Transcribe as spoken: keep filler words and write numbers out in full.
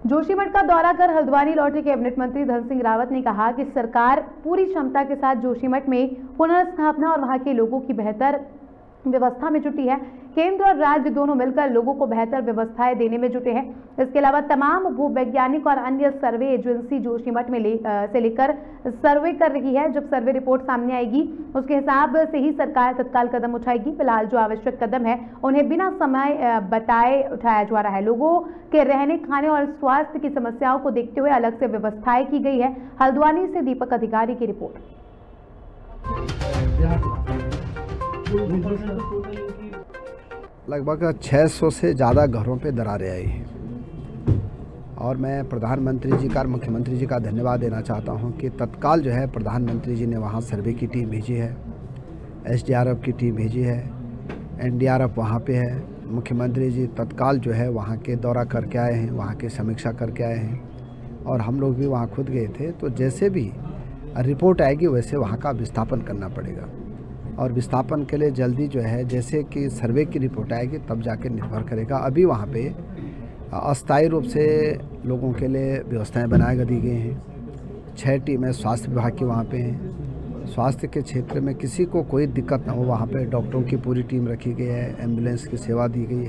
जोशीमठ का दौरा कर हल्द्वानी लौटे कैबिनेट मंत्री धन सिंह रावत ने कहा कि सरकार पूरी क्षमता के साथ जोशीमठ में पुनर्स्थापना और वहां के लोगों की बेहतर व्यवस्था में जुटी है। केंद्र और राज्य दोनों मिलकर लोगों को बेहतर व्यवस्थाएं देने में जुटे हैं। इसके अलावा तमाम भूवैज्ञानिक और अन्य सर्वे एजेंसी जोशीमठ में ले, से लेकर सर्वे कर रही है। जब सर्वे रिपोर्ट सामने आएगी उसके हिसाब से ही सरकार तत्काल कदम उठाएगी। फिलहाल जो आवश्यक कदम है उन्हें बिना समय बताए उठाया जा रहा है। लोगों के रहने खाने और स्वास्थ्य की समस्याओं को देखते हुए अलग से व्यवस्थाएं की गई है। हल्द्वानी से दीपक अधिकारी की रिपोर्ट। लगभग छह सौ से ज़्यादा घरों पे दरारें आई हैं और मैं प्रधानमंत्री जी का और मुख्यमंत्री जी का धन्यवाद देना चाहता हूं कि तत्काल जो है प्रधानमंत्री जी ने वहां सर्वे की टीम भेजी है, एसडीआरएफ की टीम भेजी है, एनडीआरएफ वहां पे है। मुख्यमंत्री जी तत्काल जो है वहां के दौरा करके आए हैं, वहां की समीक्षा करके आए हैं और हम लोग भी वहां खुद गए थे। तो जैसे भी रिपोर्ट आएगी वैसे वहाँ का विस्थापन करना पड़ेगा और विस्थापन के लिए जल्दी जो है जैसे कि सर्वे की रिपोर्ट आएगी तब जाके निर्भर करेगा। अभी वहाँ पे अस्थायी रूप से लोगों के लिए व्यवस्थाएं बनाई दी गई हैं। छः टीमें स्वास्थ्य विभाग की वहाँ पे हैं। स्वास्थ्य के क्षेत्र में किसी को कोई दिक्कत ना हो वहाँ पे डॉक्टरों की पूरी टीम रखी गई है, एम्बुलेंस की सेवा दी गई है।